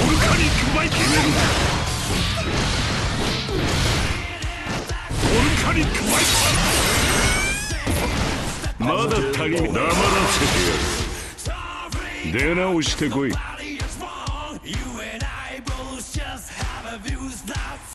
ルカニックマイ決める。ボルカニックマイパー。まだ足りん。黙らせてやる。出直してこい。